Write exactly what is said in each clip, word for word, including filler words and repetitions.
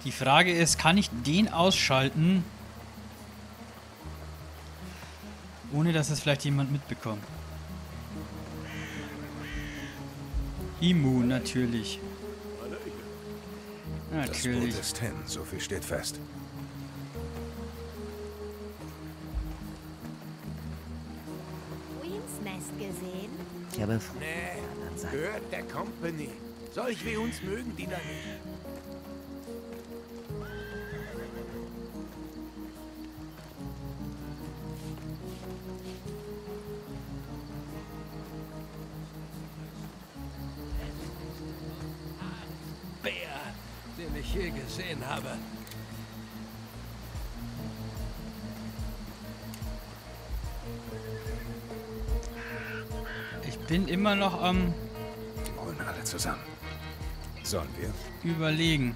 Die Frage ist, kann ich den ausschalten, ohne dass es vielleicht jemand mitbekommt? Immun, natürlich. Das Boot Natürlich. ist hin, so viel steht fest. Queen's Nest gesehen? Ich habe F Nee, gehört der Company. Solch wie uns mögen die da nicht. Bär, den ich je gesehen habe. Ich bin immer noch am Die wollen alle zusammen. Sollen wir? Überlegen,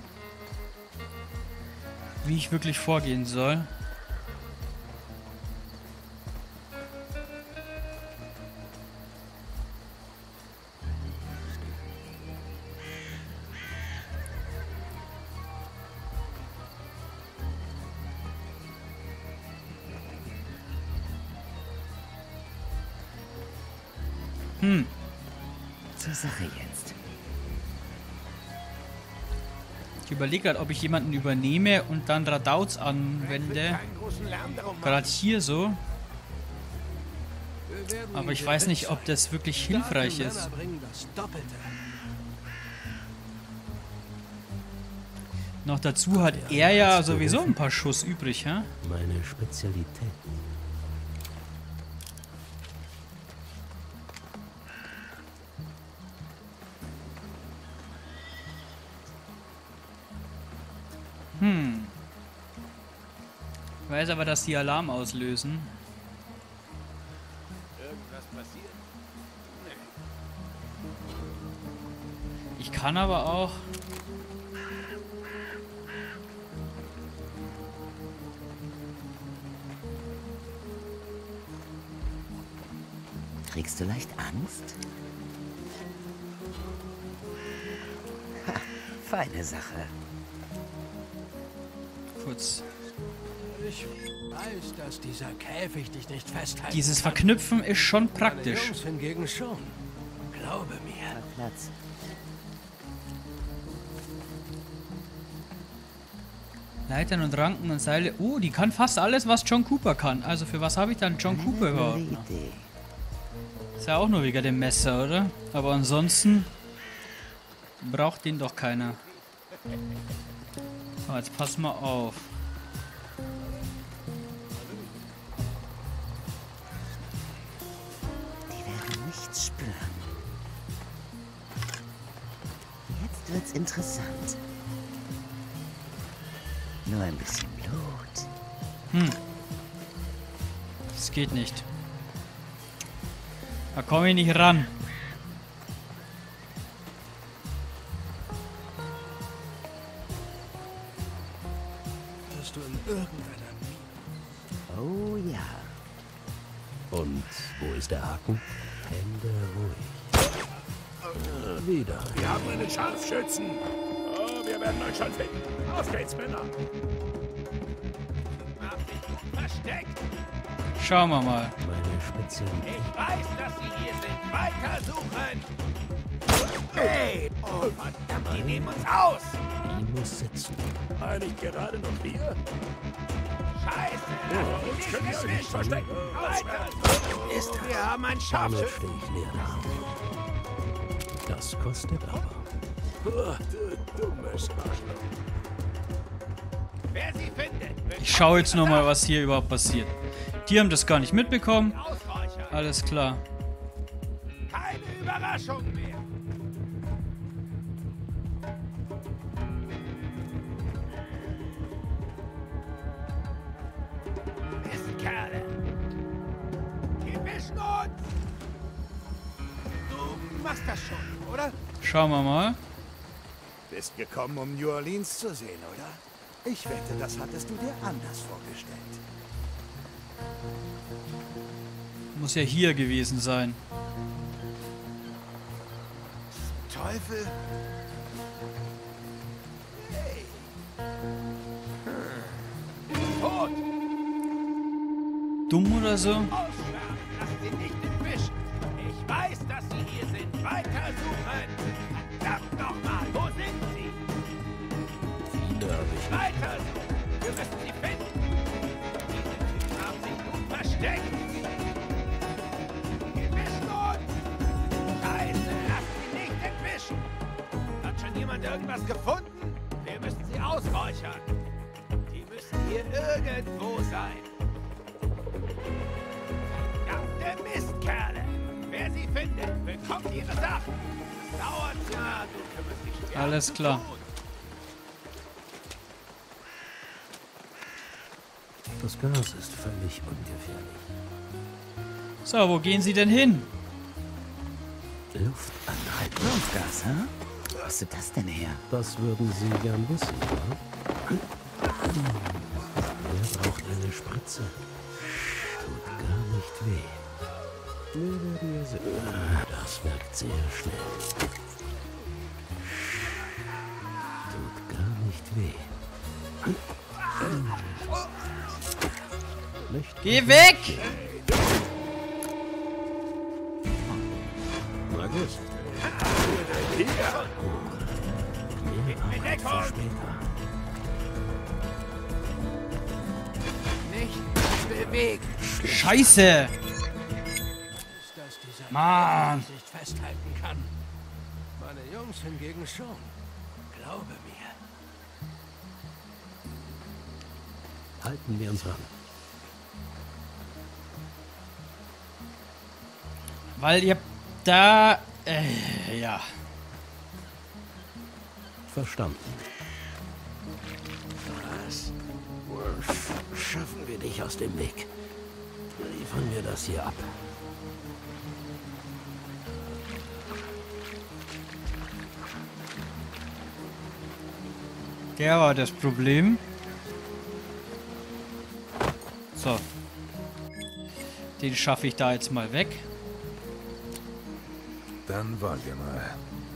wie ich wirklich vorgehen soll. Hm. zur Sache jetzt. Ich überlege gerade, ob ich jemanden übernehme und dann Radauts anwende. Keinen großen Lärm darum machen. Gerade hier so. Wir werden Aber ich hier weiß nicht, rich ob das wirklich sein. hilfreich Starke ist. Männer bringen das Doppelte. Noch dazu hat er ja sowieso ein paar Schuss übrig, hä? Meine Spezialität. Hm. Ich weiß aber, dass die Alarm auslösen. Irgendwas passiert? Ich kann aber auch... Kriegst du leicht Angst? Ha, feine Sache. kurz... Ich weiß, dass dieser Käfig dich nicht festhält. Dieses Verknüpfen ist schon Meine praktisch. Jungs hingegen schon. Glaube mir. Hat Platz. Leitern und Ranken und Seile. Oh, die kann fast alles, was John Cooper kann. Also für was habe ich dann John Cooper Eine überhaupt blöde noch? Idee. Ist ja auch nur wegen dem Messer, oder? Aber ansonsten braucht den doch keiner. So, jetzt pass mal auf. Die werden nichts spüren. Jetzt wird's interessant. Nur ein bisschen Blut. Hm. Das geht nicht. Da komme ich nicht ran. Bist du in irgendeiner Mine? Oh ja. Und wo ist der Haken? Hände ruhig. Äh, wieder. Wir haben einen Scharfschützen. Oh, wir werden euch schon finden. Auf geht's, Männer. Hab dich gut versteckt. Schauen wir mal. Meine Spezialität. Ich weiß, dass sie hier sind. Weiter suchen. Hey! Oh, verdammt, die nehmen uns aus. Die muss sitzen. War nicht gerade noch hier? Scheiße! Oh, uns können wir nicht verstecken. Weiter! Ist das? Wir haben einen Damit Scharfschützen. stehe ich leer da. Das kostet aber. Oh, du dummes Arschloch. Wer sie findet, wird Ich schaue jetzt noch mal, was hier überhaupt passiert. Die haben das gar nicht mitbekommen. Ausräuchern. Alles klar. Keine Überraschung mehr. Mistkerle. Die mischen uns. Du machst das schon, oder? Schauen wir mal. Bist gekommen, um New Orleans zu sehen, oder? Ich wette, das hattest du dir anders vorgestellt. Muss ja hier gewesen sein. Teufel? Hey, dumm oder so? Ausschwärmen, lasst sie nicht entwischen. Ich weiß, dass sie hier sind. Weiter suchen. Verdammt nochmal, wo sind sie? Viele habe ich nicht. Weiter suchen. Wir müssen sie finden. Diese Typen haben sich gut versteckt. Gewischt uns. Scheiße, lasst sie nicht entwischen. Hat schon jemand irgendwas gefunden? Wir müssen sie ausräuchern. Die müssen hier irgendwo sein. Verdammte Mistkerle! Wer sie findet, bekommt ihre Sachen. Das dauert ja, du kümmerst dich schwer. Alles klar. Das Gas ist völlig ungefährlich. So, wo gehen Sie denn hin? Luft anhalten. Luftgas, hä? Wo hast du das denn her? Das würden Sie gern wissen, ja? Wer braucht eine Spritze? Tut gar nicht weh. Wir werden ja sehen. Das wirkt sehr schnell. Tut gar nicht weh. Nicht Geh weg! Na gut. Mehr Arbeit für später. Nicht bewegen. Scheiße! Dass dieser Mann! nicht festhalten kann. Meine Jungs hingegen schon. Glaube mir. Halten wir uns ran. Weil ihr da... Äh, ja. Verstanden. Was? Schaffen wir dich aus dem Weg. Liefern wir das hier ab. Der war das Problem. So. Den schaffe ich da jetzt mal weg. Dann wollen wir mal.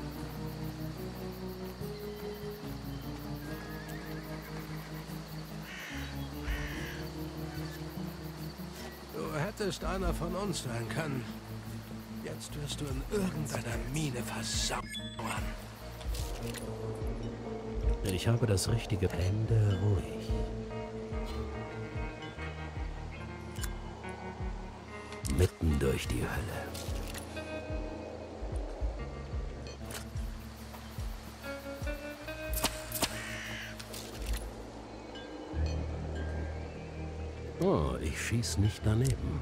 Du hättest einer von uns sein können. Jetzt wirst du in irgendeiner Mine versauern. Ich habe das richtige Ende ruhig. Mitten durch die Hölle. Oh, ich schieß nicht daneben.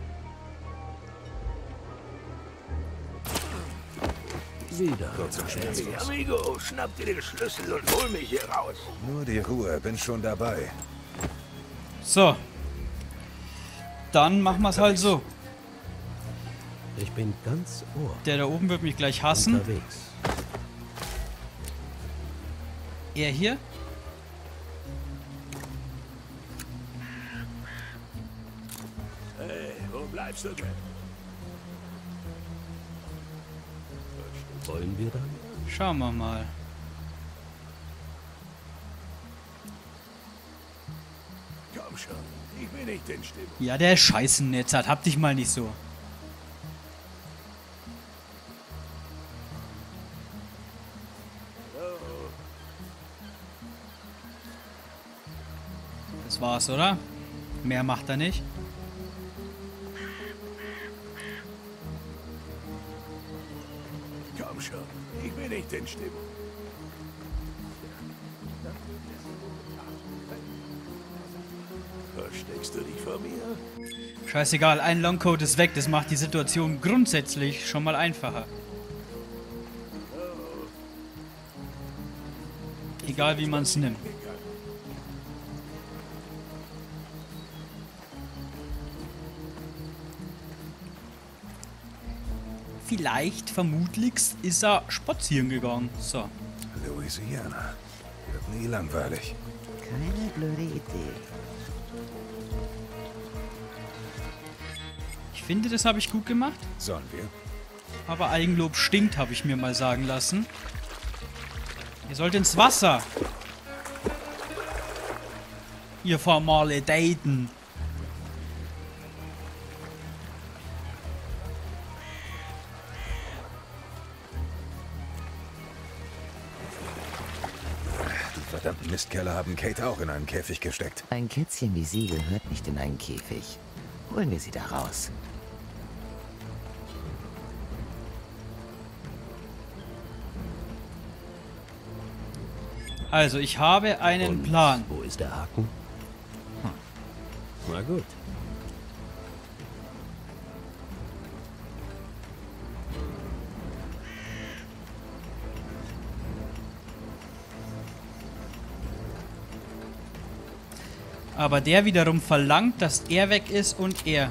Wieder. Hey, Amigo, schnapp dir den Schlüssel und hol mich hier raus. Nur die Ruhe, bin schon dabei. So. Dann machen wir es halt so. Ich bin ganz ohr Der da oben wird mich gleich hassen. unterwegs. Er hier. Hey, wo bleibst du denn? Wollen wir dann? Schauen wir mal. Komm schon, ich bin nicht in Stimmung. Ja, der Scheißennetz hat. Hab dich mal nicht so. Das war's, oder? Mehr macht er nicht. Komm schon, ich bin nicht in Stimmung. Versteckst du dich vor mir? Scheißegal, ein Longcoat ist weg. Das macht die Situation grundsätzlich schon mal einfacher. Egal wie man es nimmt. Vielleicht, vermutlichst, ist er spazieren gegangen. So. Louisiana. Wird nie langweilig. Keine blöde Idee. Ich finde, das habe ich gut gemacht. Sollen wir? Aber Eigenlob stinkt, habe ich mir mal sagen lassen. Ihr sollt ins Wasser. Ihr formale Daten. Mistkerle haben Kate auch in einen Käfig gesteckt. Ein Kätzchen wie sie gehört nicht in einen Käfig. Holen wir sie da raus. Also, ich habe einen Und Plan. wo ist der Haken? Hm. Na gut. Aber der wiederum verlangt, dass er weg ist und er.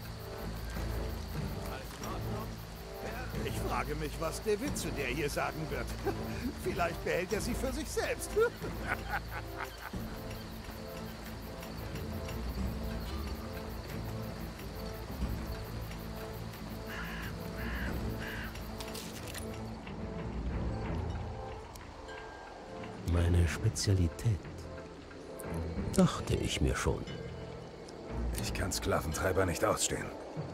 Ich frage mich, was David zu der hier sagen wird. Vielleicht behält er sie für sich selbst. Meine Spezialität. Dachte ich mir schon. Ich kann Sklaventreiber nicht ausstehen.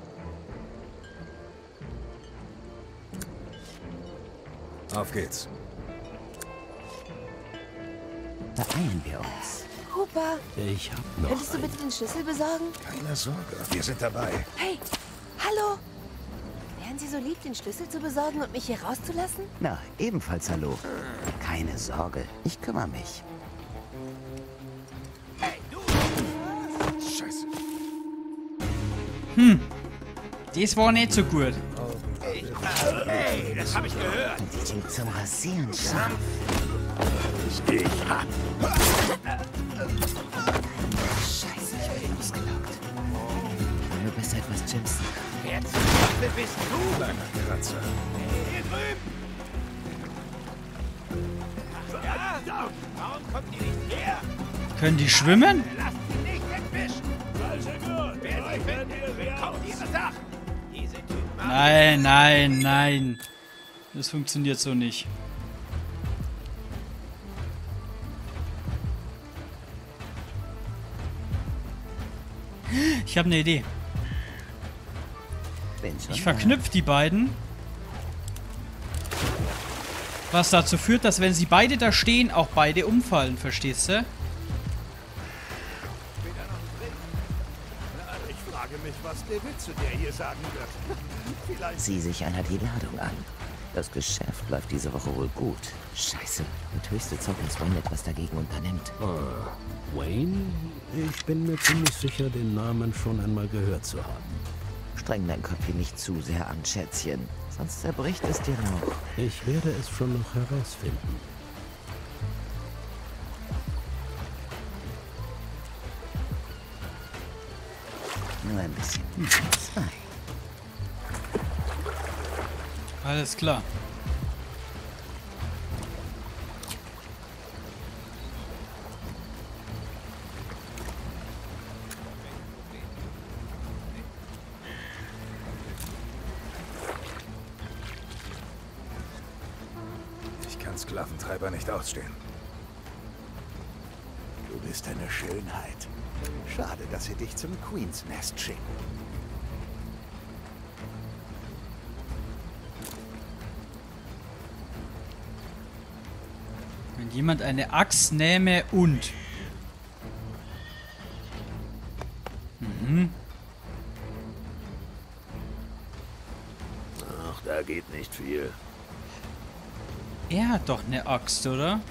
Auf geht's. Beeilen wir uns. Cooper, Ich hab noch könntest du einen. bitte den Schlüssel besorgen? Keine Sorge, wir sind dabei. Hey, hallo! Wären Sie so lieb, den Schlüssel zu besorgen und mich hier rauszulassen? Na, ebenfalls hallo. Keine Sorge, ich kümmere mich. Scheiße. Das war nicht so gut. Hey, das habe ich gehört. Und die sind zum Rasieren scharf. Ich hab. Scheiße, ich bin ausgelaugt. Du bist etwas Jimson. Jetzt, was bist du? Kleiner Kratzer. Hier drüben. Ja? Warum kommt die nicht her? Können die schwimmen? Lasst sie nicht entwischen. Also gut. Wer sie findet, bekommt ihre Sachen. Diese Typen haben Nein, nein, nein. Das funktioniert so nicht. Ich habe eine Idee. Bin schon Ich da. verknüpfe die beiden. Was dazu führt, dass wenn sie beide da stehen, auch beide umfallen. Verstehst du? Ich frage mich, was David zu der hier sagen wird. Vielleicht Sieh sich einer die Ladung an. Das Geschäft läuft diese Woche wohl gut. Scheiße. Und höchste Zeit, dass Wayne etwas dagegen unternimmt. Ah, Wayne? Ich bin mir ziemlich sicher, den Namen schon einmal gehört zu haben. Streng dein Köpfchen nicht zu sehr an, Schätzchen. Sonst zerbricht es dir noch. Ich werde es schon noch herausfinden. Nur ein bisschen. Hm, zwei. Alles klar. ich kann Sklaventreiber nicht ausstehen. Du bist eine Schönheit. Schade, dass sie dich zum Queen's Nest schicken. Wenn jemand eine Axt nähme und... Mhm. Ach, da geht nicht viel. Er hat doch eine Axt, oder?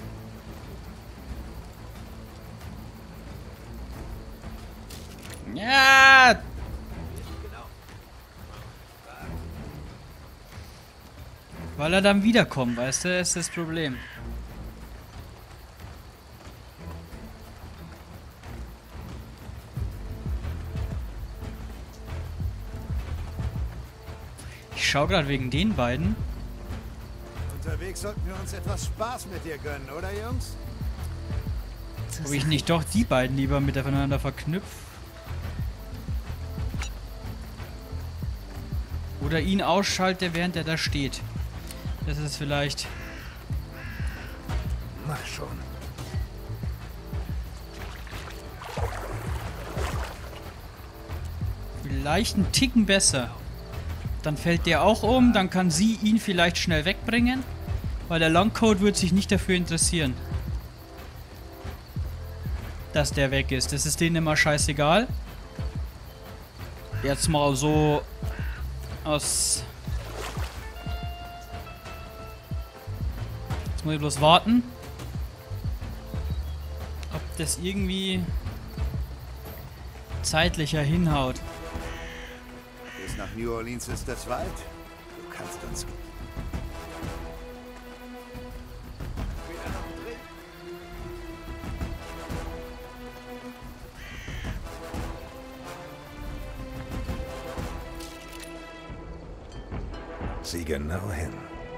Ja! Weil er dann wiederkommt, weißt du, ist das Problem. Ich schau gerade wegen den beiden. Unterwegs sollten wir uns etwas Spaß mit dir gönnen, oder Jungs? Ob ich nicht doch die beiden lieber miteinander verknüpfe. Oder ihn ausschalte, während er da steht. Das ist vielleicht... Mach schon. Vielleicht einen Ticken besser. Dann fällt der auch um, dann kann sie ihn vielleicht schnell wegbringen. Weil der Longcoat wird sich nicht dafür interessieren. dass der weg ist. Das ist denen immer scheißegal. Jetzt mal so aus... Jetzt muss ich bloß warten, ob das irgendwie zeitlicher hinhaut. Bis nach New Orleans ist das weit. Du kannst uns... Sieh genau hin.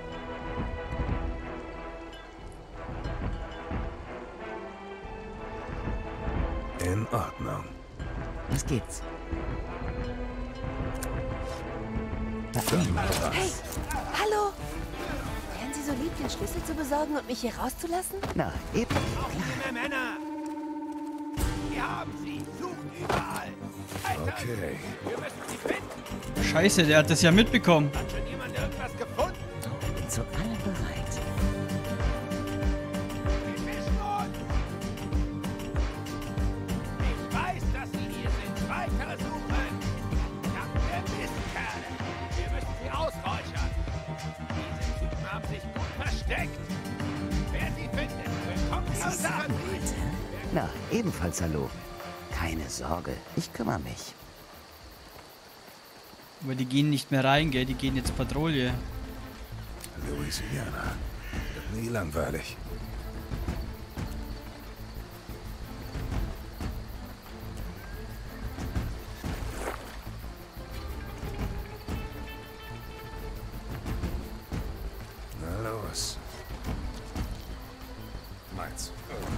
In Ordnung. Was gibt's? Hey, hallo! Wären Sie so lieb, den Schlüssel zu besorgen und mich hier rauszulassen? Na, eben. Junge Männer! Wir haben sie. Sucht überall. Alter, Okay. wir müssen sie finden. Scheiße, der hat das ja mitbekommen. Hat schon jemand irgendwas gefunden? Ich bin zu allem bereit. Die fischen uns! Ich weiß, dass sie hier sind. Weiter suchen! Ja, Mistkerle! Wir müssen sie ausräuchern. Diese Typen haben sich gut versteckt. Wer sie findet, bekommt die Sie sagen Sachen. heute. Na, ebenfalls hallo. Keine Sorge, ich kümmere mich. Aber die gehen nicht mehr rein, gell? Die gehen jetzt Patrouille. Louisiana. Wird nie langweilig. Na los. Meins.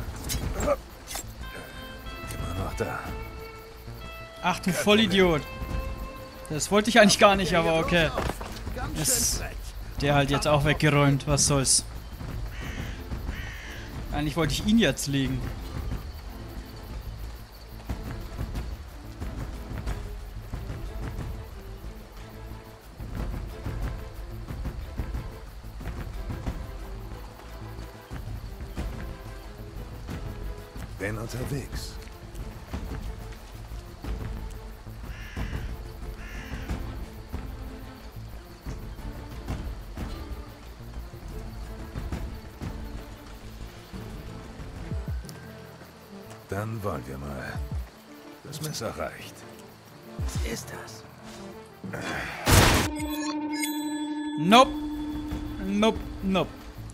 Immer noch da. Ach du Vollidiot. Das wollte ich eigentlich gar nicht, aber okay. Ist der halt jetzt auch weggeräumt. Was soll's. Eigentlich wollte ich ihn jetzt legen. Bin unterwegs. Dann wollen wir mal. Das Messer reicht. Was ist das? Nope. Nope. Nope.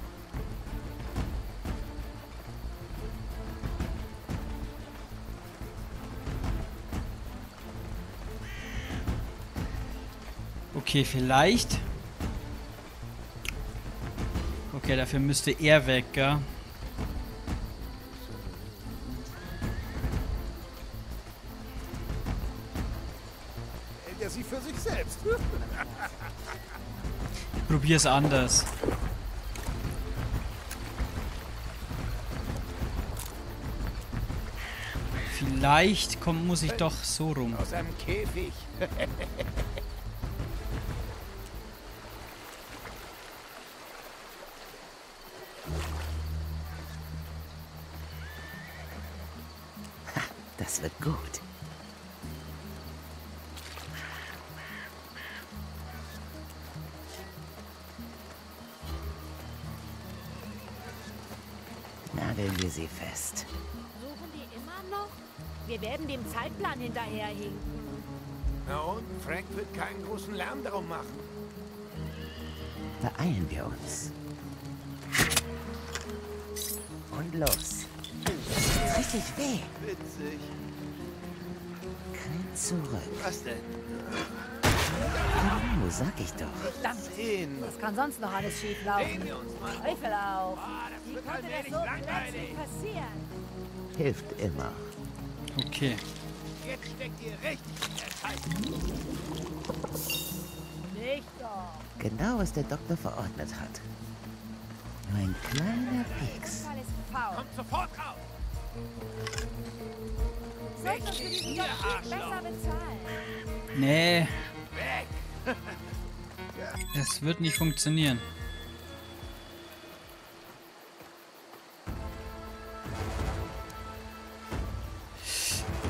Okay, vielleicht. Okay, dafür müsste er weg, gell? Hält er sie für sich selbst. Ich probier's anders. Vielleicht kommt, muss ich doch so rum. Aus einem Käfig. Das wird gut. Nageln wir sie fest. Suchen die immer noch? Wir werden dem Zeitplan hinterherhinken. Na und? Frank wird keinen großen Lärm darum machen. Beeilen wir uns. Und los. Das tut richtig weh. Witzig. Kein Zurück. Was denn? Genau, sag ich doch. Sehen. Was kann sonst noch alles schief Sehen laufen? wir uns mal. Teufel auf! Ah, das Wie wird konnte das allmählich so langweilig. plötzlich passieren? Hilft immer. Okay. Jetzt steckt ihr richtig in der Scheiße. Nicht doch! Genau, was der Doktor verordnet hat. Nur ein kleiner Pieks. Fall ist faul. Kommt sofort raus. Sollst uns für diesen Job viel besser bezahlen. Nee, Weg. es wird nicht funktionieren.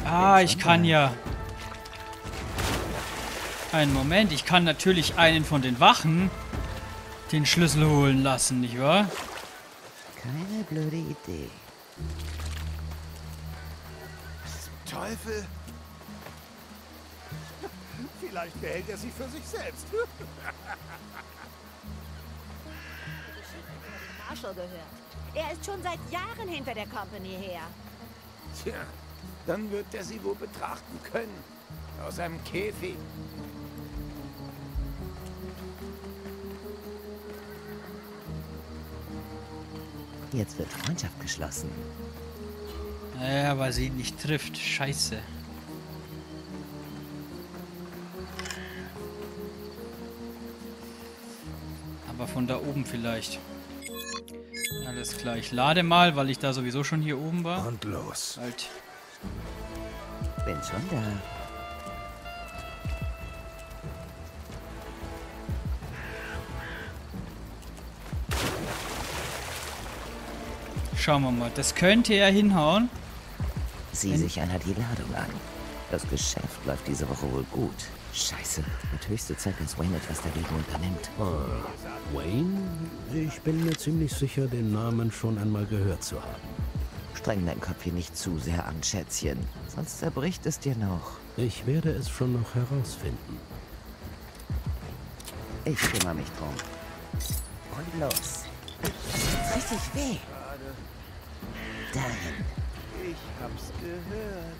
Ah, ich kann ja... Einen Moment, ich kann natürlich einen von den Wachen den Schlüssel holen lassen, nicht wahr? Keine blöde Idee. Teufel! Vielleicht behält er sie für sich selbst. Marshall gehört. Er ist schon seit Jahren hinter der Company her. Tja, dann wird er sie wohl betrachten können. Aus einem Käfig. Jetzt wird Freundschaft geschlossen. Ja, weil sie ihn nicht trifft. Scheiße. Aber von da oben vielleicht. Alles klar, ich lade mal, weil ich da sowieso schon hier oben war. Und los. Halt. Bin schon da. Schauen wir mal, das könnte ja hinhauen. Sieh sich einer die Ladung an. Das Geschäft läuft diese Woche wohl gut. Scheiße, wird höchste Zeit, dass Wayne etwas dagegen unternimmt. Ah, Wayne? Ich bin mir ziemlich sicher, den Namen schon einmal gehört zu haben. Streng deinen Kopf hier nicht zu sehr an, Schätzchen. Sonst zerbricht es dir noch. Ich werde es schon noch herausfinden. Ich kümmere mich drum. Und los. Das tut richtig weh. Dahin. Ich hab's gehört.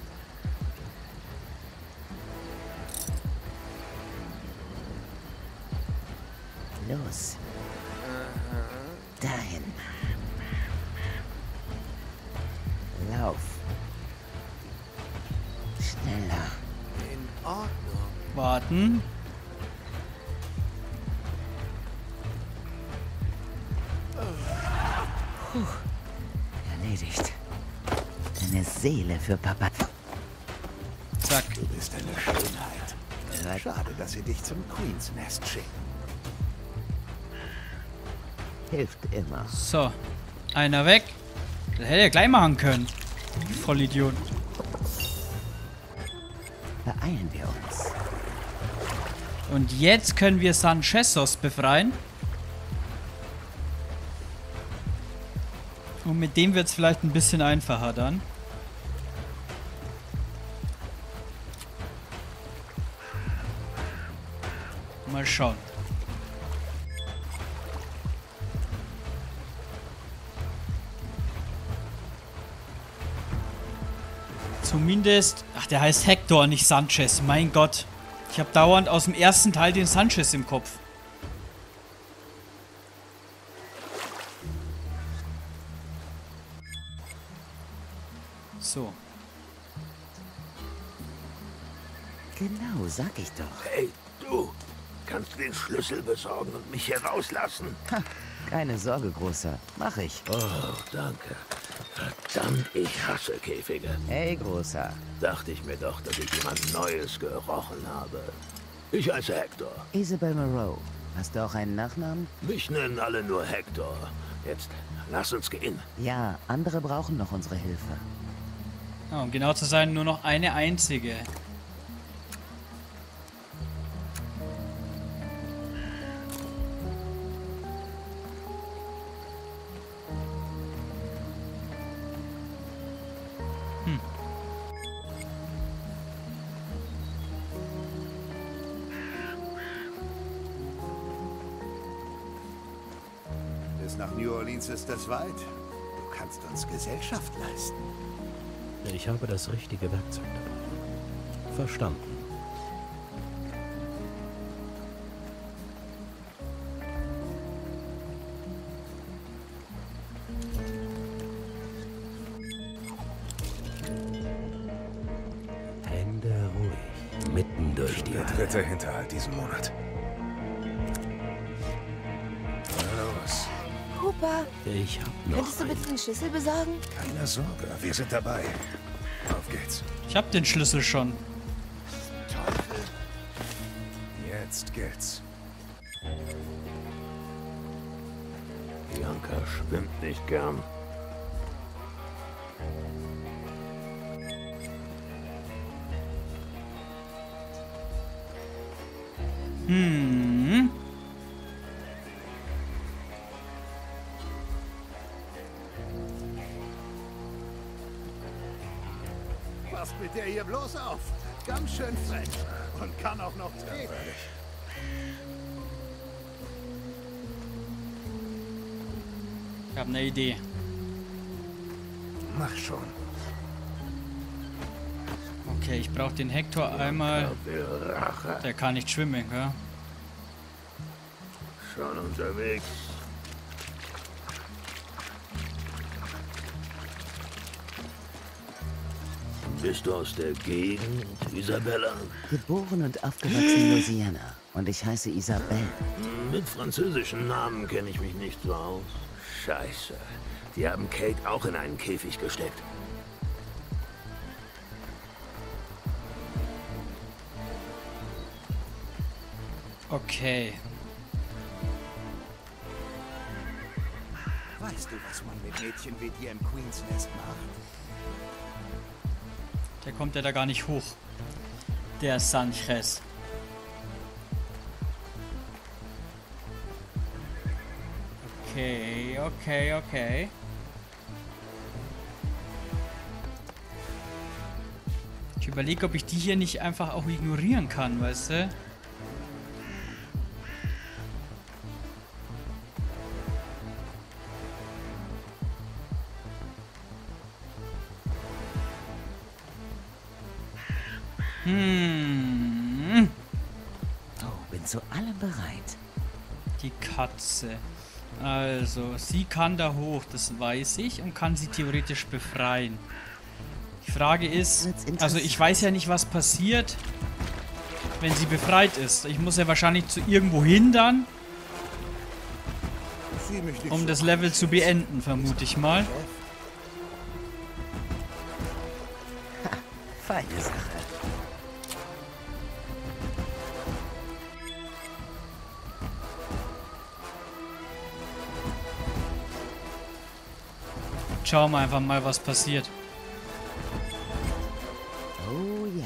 Los. Dahin. Lauf. Schneller. In Ordnung. Warten. Puh. Erledigt. Eine Seele für Papa. Zack. Du bist eine Schönheit. Schade, dass sie dich zum Queen's Nest schicken. Hilft immer. So. Einer weg. Das hätte er gleich machen können. Vollidiot. Beeilen wir uns. Und jetzt können wir Sanchezos befreien. Und mit dem wird es vielleicht ein bisschen einfacher dann. Mal schauen. Zumindest... Ach, der heißt Hector, nicht Sanchez. Mein Gott. Ich habe dauernd aus dem ersten Teil den Sanchez im Kopf. So. Genau, sag ich doch. Hey, du. Kannst du den Schlüssel besorgen und mich hier rauslassen? Ha, keine Sorge, Großer. Mach ich. Oh, danke. Verdammt, ich hasse Käfige. Hey, Großer. Dachte ich mir doch, dass ich jemand Neues gerochen habe. Ich heiße Hector. Isabel Moreau. Hast du auch einen Nachnamen? Mich nennen alle nur Hector. Jetzt lass uns gehen. Ja, andere brauchen noch unsere Hilfe. Ja, um genau zu sein, nur noch eine einzige. Hm. Bis nach New Orleans ist es weit. Du kannst uns Gesellschaft leisten. Ich habe das richtige Werkzeug dabei. Verstanden. Hände ruhig. Mitten durch die Der dritte Hinterhalt diesen Monat. Na los. Cooper, Ich hab noch könntest du bitte den Schlüssel besorgen? Keine Sorge, wir sind dabei. Auf geht's. Ich habe den Schlüssel schon. Teufel. Jetzt geht's. Bianca schwimmt nicht gern. Passt mit der hier bloß auf. Ganz schön frech. Und kann auch noch treten. Ich habe eine Idee. Mach schon. Okay, ich brauche den Hector einmal. Der kann nicht schwimmen, ja? Schon unterwegs. Bist du aus der Gegend, Isabella? Geboren und aufgewachsen in Louisiana. Und ich heiße Isabelle. Mit französischen Namen kenne ich mich nicht so aus. Scheiße. Die haben Kate auch in einen Käfig gesteckt. Okay. Weißt du, was man mit Mädchen wie dir im Queens Nest macht? Der kommt ja da gar nicht hoch. Der Sanchez. Okay, okay, okay. Ich überlege, ob ich die hier nicht einfach auch ignorieren kann, weißt du? Hm. Oh, bin zu allem bereit. Die Katze. Also, sie kann da hoch, das weiß ich, und kann sie theoretisch befreien. Die Frage ist, also ich weiß ja nicht, was passiert, wenn sie befreit ist. Ich muss ja wahrscheinlich zu irgendwo hindern, um das Level zu beenden, vermute ich mal. Ha, feine Sache. Schauen wir einfach mal, was passiert. Oh ja.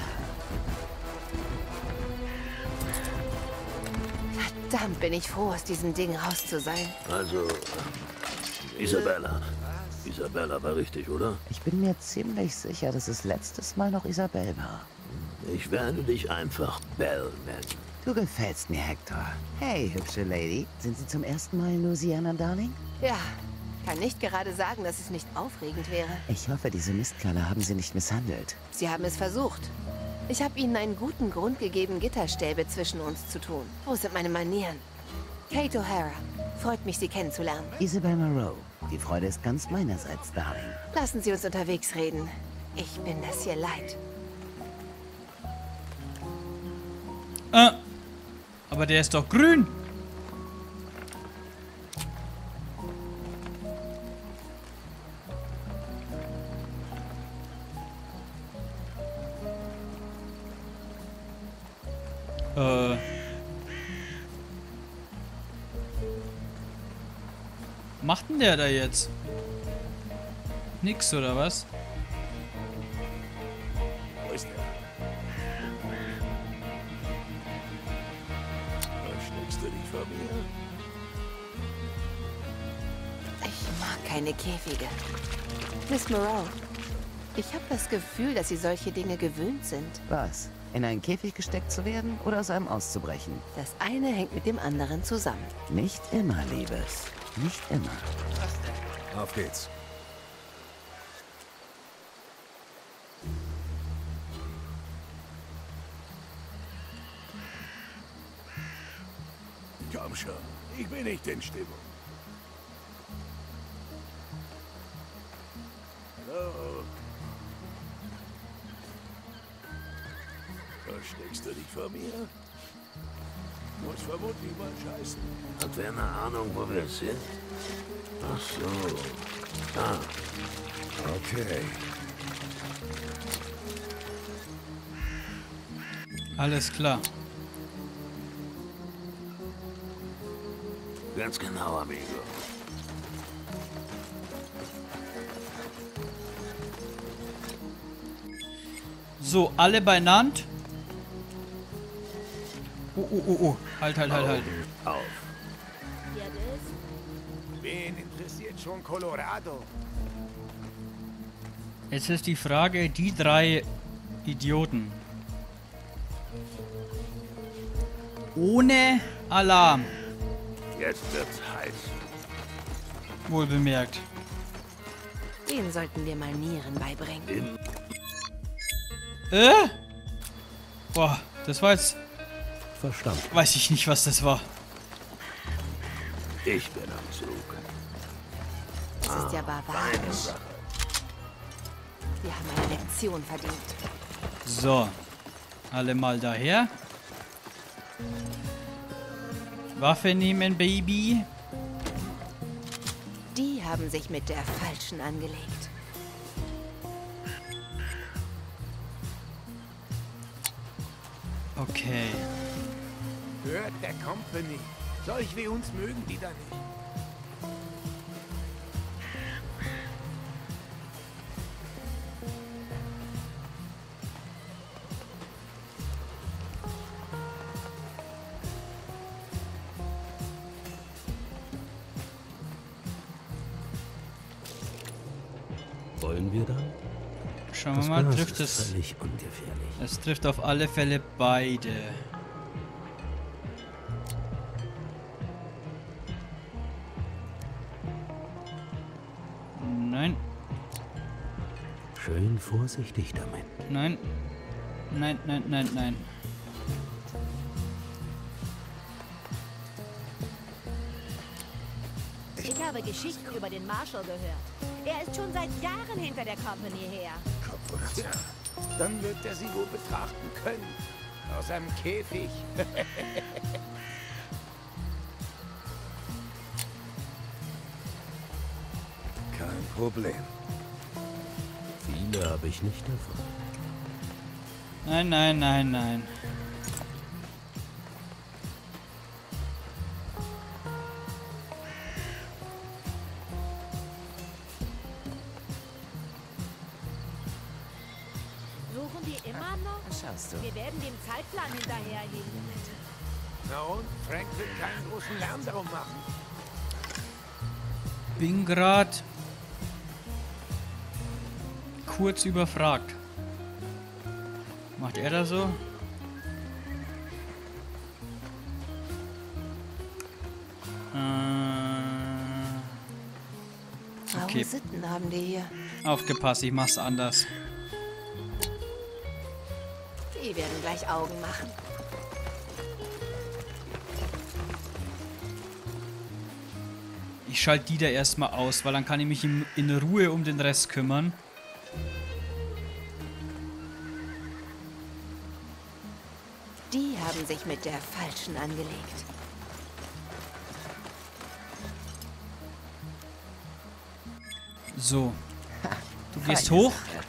Verdammt, bin ich froh, aus diesem Ding raus zu sein. Also, Isabella. Isabella war richtig, oder? Ich bin mir ziemlich sicher, dass es letztes Mal noch Isabelle war. Ich werde dich einfach Belle nennen. Du gefällst mir, Hector. Hey, hübsche Lady. Sind Sie zum ersten Mal in Louisiana, Darling? Ja, kann nicht gerade sagen, dass es nicht aufregend wäre. Ich hoffe, diese Mistkerle haben Sie nicht misshandelt. Sie haben es versucht. Ich habe ihnen einen guten Grund gegeben, Gitterstäbe zwischen uns zu tun. Wo sind meine Manieren? Kate O'Hara. Freut mich, Sie kennenzulernen. Isabelle Moreau. Die Freude ist ganz meinerseits, Darling. Lassen Sie uns unterwegs reden. Ich bin das hier leid. Ah, aber der ist doch grün. Äh. Macht denn der da jetzt? Nix, oder was? Wo ist der? Versteckst du dich vor mir? Ich mag keine Käfige. Miss Moreau, ich habe das Gefühl, dass Sie solche Dinge gewöhnt sind. Was? In einen Käfig gesteckt zu werden oder aus einem auszubrechen? Das eine hängt mit dem anderen zusammen. Nicht immer, Liebes. Nicht immer. Auf geht's. Komm schon, ich bin nicht in Stimmung. Hallo? Versteckst du dich vor mir? Muss vermutlich mal scheißen. Hat wer eine Ahnung, wo wir sind? Ach so. Ah, Okay. Alles klar. ganz genau, amigo. So, alle beieinander. Oh, oh, oh, oh. Halt, halt, halt, halt. Auf. Ja, das? Wen interessiert schon Colorado? Jetzt ist die Frage, die drei Idioten. Ohne Alarm. Jetzt wird's heiß. Wohl bemerkt. Den sollten wir mal Nieren beibringen. Äh? Boah, das war jetzt... Verstanden. Weiß ich nicht, was das war. Ich bin am Zug. Das ist ja barbarisch. Wir haben eine Lektion verdient. So. Alle mal daher. Waffe nehmen, Baby. Die haben sich mit der Falschen angelegt. Okay. Hört der Company. Solch wie uns mögen die da nicht. Wollen wir dann? Schauen wir Das mal, Gas trifft ist es... völlig ungefährlich. Es trifft auf alle Fälle beide. Nein, Schön vorsichtig damit. nein, nein, nein, nein, nein. Ich habe Geschichten über den Marshall gehört. Er ist schon seit Jahren hinter der Company her. Tja, dann wird er sie wohl betrachten können. Aus einem Käfig. Kein Problem. Viele habe ich nicht davon. Nein, nein, nein, nein. Suchen die immer noch? Was schaust du? Wir werden dem Zeitplan hinterherhinken. Na und? Frank will keinen großen Lärm darum machen. Bin grad kurz überfragt. Macht er das so? Äh, okay. Raue Sitten haben die hier. Aufgepasst, ich mach's anders. Die werden gleich Augen machen. Ich schalte die da erstmal aus, weil dann kann ich mich in, in Ruhe um den Rest kümmern. Die haben sich mit der Falschen angelegt. So. Du gehst Feine hoch. Sache.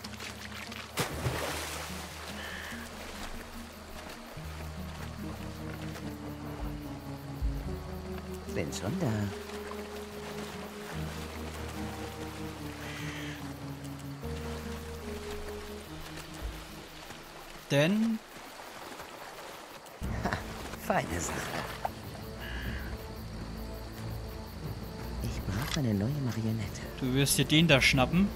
Bin schon da. Denn Feine Sache. Ich brauche eine neue Marionette. du wirst dir den da schnappen.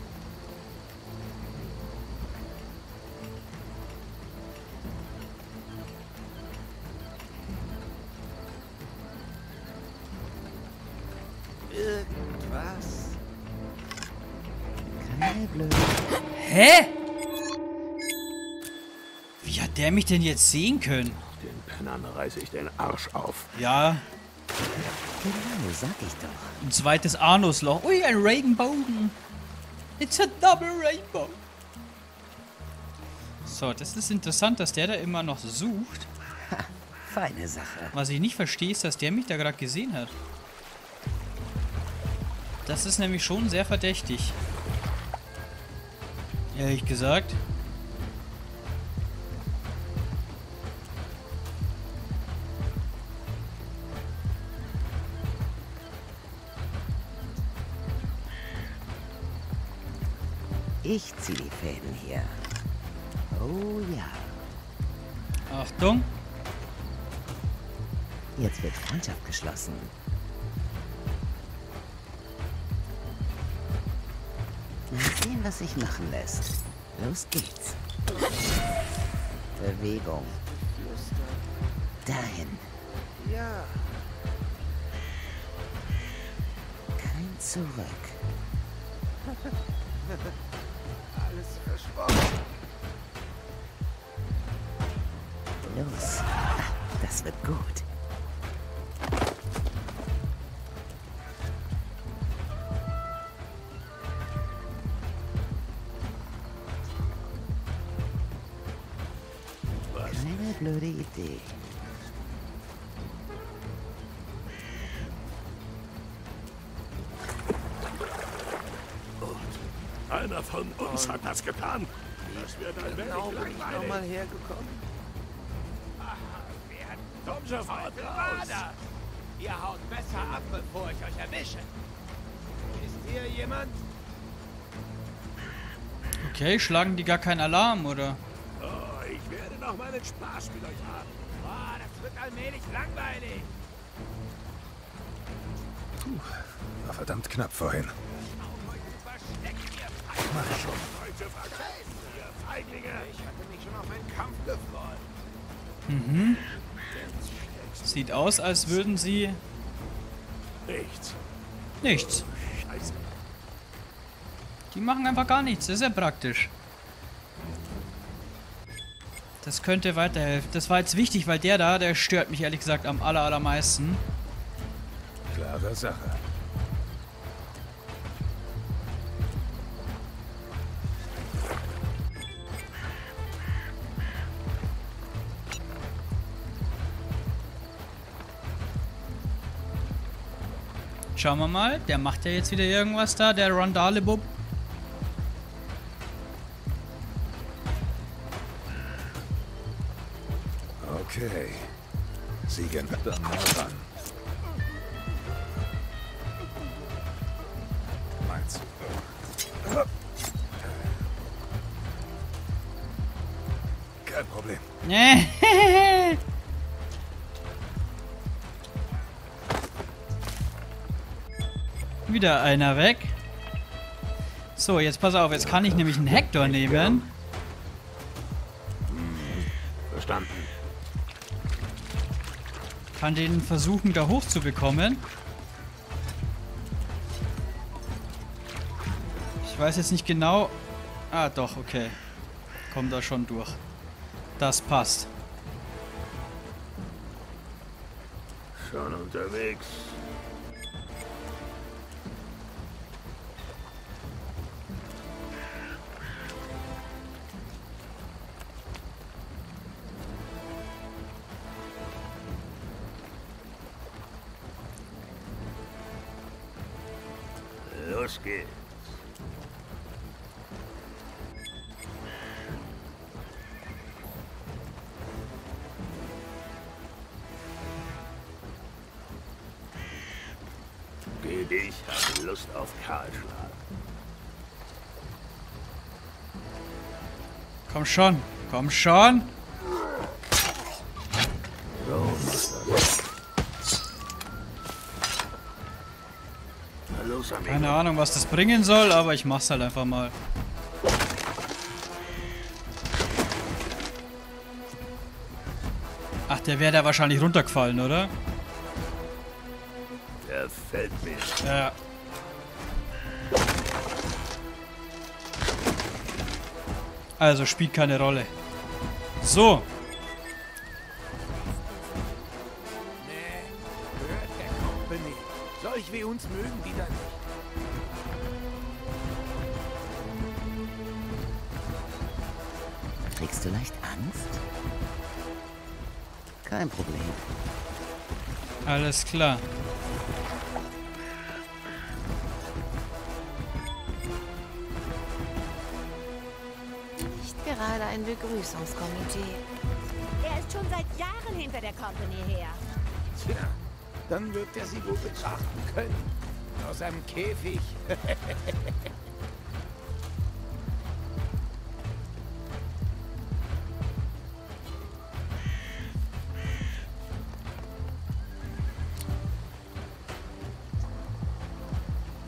Irgendwas. Kanalblöd. Hä? Wie hat der mich denn jetzt sehen können? Den Pennern reiße ich den Arsch auf. Ja, Genau, sag ich doch. ein zweites Anusloch. Ui, ein Regenbogen. It's a double rainbow. So, das ist interessant, dass der da immer noch sucht. Feine Sache. Was ich nicht verstehe, ist, dass der mich da gerade gesehen hat. Das ist nämlich schon sehr verdächtig. Ehrlich gesagt. Ich zieh die Fäden hier. Oh ja. Achtung. Jetzt wird Freundschaft geschlossen. Mal sehen, was sich machen lässt. Los geht's. Bewegung. Dahin. Ja. Kein Zurück. Alles versprochen. Los. Ah, das wird gut. Keine blöde Idee. Einer von uns hat das getan. Das wird ein Genau wenig bin ich langweilig. nochmal hergekommen. Komm sofort raus. Ihr haut besser ab, bevor ich euch erwische. Ist hier jemand? Okay, schlagen die gar keinen Alarm, oder? Oh, ich werde noch meinen Spaß mit euch haben. Oh, das wird allmählich langweilig. War verdammt knapp vorhin. Mach schon. Heute verkaufen, ihr Feiglinge. Ich hatte mich schon auf einen Kampf gefreut. Mhm. Sieht aus, als würden sie... Nichts. Nichts. Scheiße. Die machen einfach gar nichts. Das ist ja praktisch. Das könnte weiterhelfen. Das war jetzt wichtig, weil der da, der stört mich ehrlich gesagt am aller, allermeisten. Klare Sache. Schauen wir mal. Der macht ja jetzt wieder irgendwas da, der Rondale-Bub. Okay. Siegen dann mal ran. Meins. Kein Problem. Wieder einer weg. So, jetzt pass auf. Jetzt kann ich nämlich einen Hector nehmen. Verstanden. Kann den versuchen, da hoch zu bekommen. Ich weiß jetzt nicht genau. Ah, doch, okay. Kommt da schon durch. Das passt. Schon unterwegs. Los geht's. Geht, ich habe Lust auf Kahlschlag. Komm schon. Komm schon. So muss das. Na los, Amigo. Keine Ahnung, was das bringen soll, aber ich mach's halt einfach mal. Ach, der wäre da wahrscheinlich runtergefallen, oder? Der fällt mir. Ja. Also spielt keine Rolle. So. Nee, gehört der Company. Solch wie uns mögen die da nicht. Kriegst du leicht Angst? Kein Problem. Alles klar. Nicht gerade ein Begrüßungskomitee. Er ist schon seit Jahren hinter der Company her. Tja, dann wird er sie wohl betrachten können. Aus einem Käfig.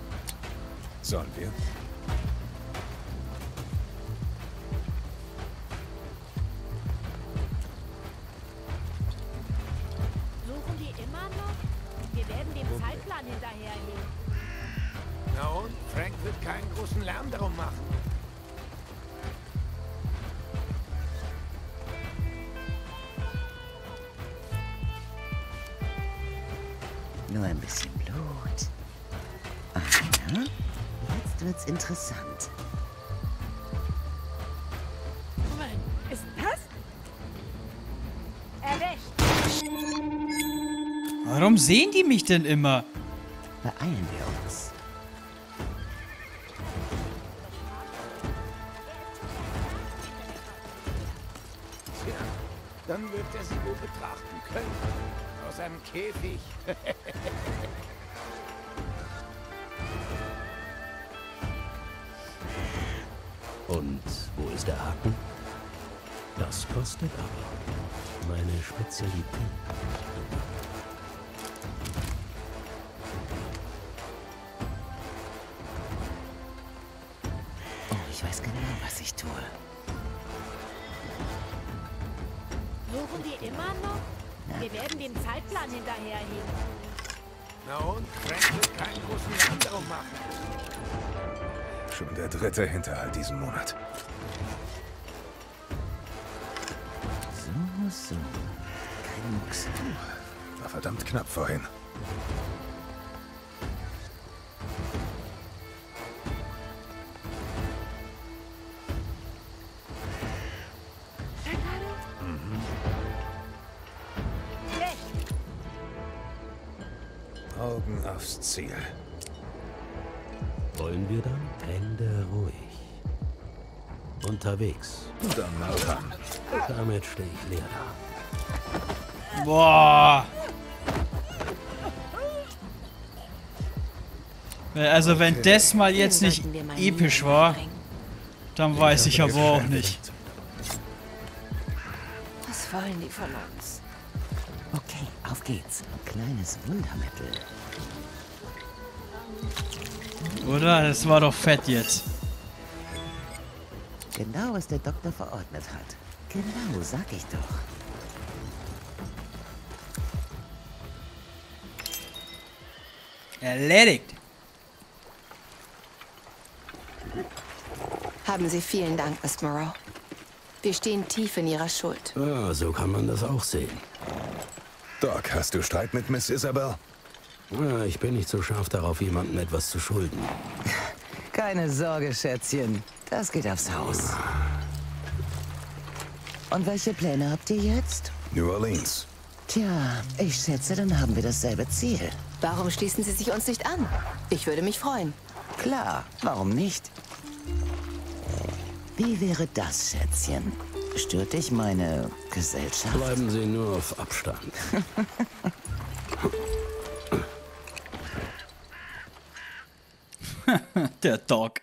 Sollen wir? Na und? Frank wird keinen großen Lärm darum machen. Nur ein bisschen Blut. Aha, jetzt wird's interessant. Ist das? Erwischt! Warum sehen die mich denn immer? Beeilen wir uns. Tja, dann wird er sie wohl betrachten können. Aus einem Käfig. Und wo ist der Haken? Das kostet aber meine Spezialität. Oh, ich weiß genau, was ich tue. Suchen wir immer noch? Wir werden dem Zeitplan hinterherheben. Na und? Frank wird keinen großen Lärm darum machen. Schon der dritte Hinterhalt diesen Monat. So, so. Kein Mucks. War verdammt knapp vorhin. Augen aufs Ziel. Wollen wir dann? Hände ruhig. Unterwegs. Dann mal ran. Damit stehe ich leer da. Boah. Also wenn das mal jetzt nicht episch war, dann weiß ich aber auch nicht. Was wollen die von uns? Okay, auf geht's. Kleines Wundermittel. Oder? Das war doch fett jetzt. Genau, was der Doktor verordnet hat. Genau, sag ich doch. Erledigt. Haben Sie vielen Dank, Miss Moreau. Wir stehen tief in Ihrer Schuld. Ah, so kann man das auch sehen. Doc, hast du Streit mit Miss Isabel? Ah, ich bin nicht so scharf darauf, jemandem etwas zu schulden. Keine Sorge, Schätzchen. Das geht aufs Haus. Und welche Pläne habt ihr jetzt? New Orleans. Tja, ich schätze, dann haben wir dasselbe Ziel. Warum schließen Sie sich uns nicht an? Ich würde mich freuen. Klar, warum nicht? Wie wäre das, Schätzchen? Stört dich meine Gesellschaft? Bleiben Sie nur auf Abstand. Der Dog.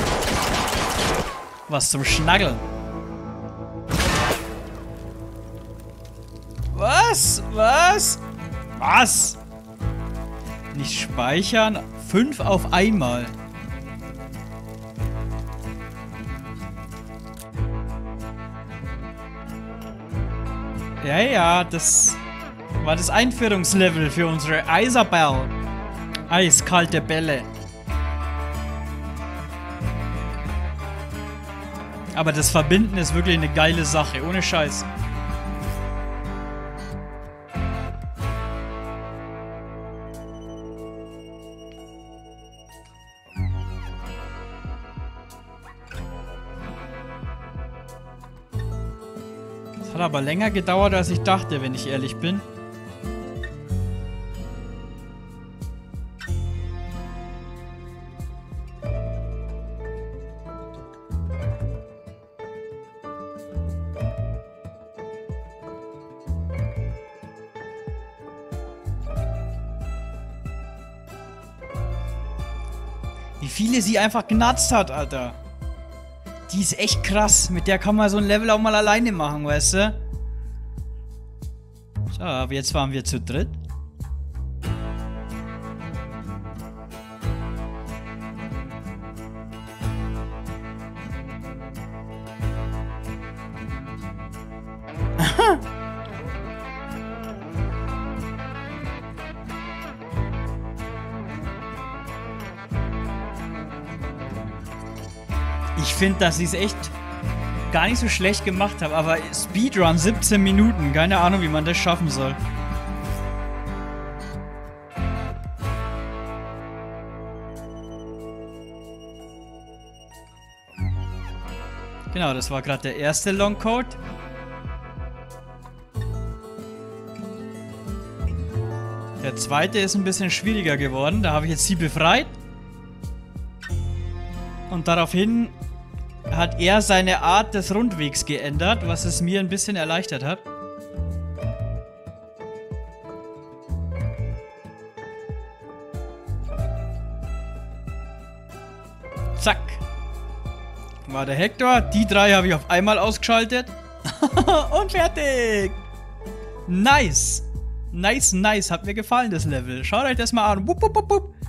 Was zum Schnaggeln. Was? Was? Was? Nicht speichern. Fünf auf einmal. Ja, ja, das war das Einführungslevel für unsere Isabel. Eiskalte Bälle. Aber das Verbinden ist wirklich eine geile Sache, ohne Scheiß. Das hat aber länger gedauert, als ich dachte, wenn ich ehrlich bin. Wie viele sie einfach genatzt hat, Alter. Die ist echt krass. Mit der kann man so ein Level auch mal alleine machen, weißt du? So, aber jetzt waren wir zu dritt. Ich finde, dass sie es echt gar nicht so schlecht gemacht haben, aber Speedrun siebzehn Minuten, keine Ahnung, wie man das schaffen soll. Genau, das war gerade der erste Longcode. Der zweite ist ein bisschen schwieriger geworden, da habe ich jetzt sie befreit. Und daraufhin hat er seine Art des Rundwegs geändert, was es mir ein bisschen erleichtert hat. Zack. War der Hector. Die drei habe ich auf einmal ausgeschaltet. Und fertig. Nice. Nice, nice. Hat mir gefallen, das Level. Schaut euch das mal an. Wupp, wupp, wupp, wupp.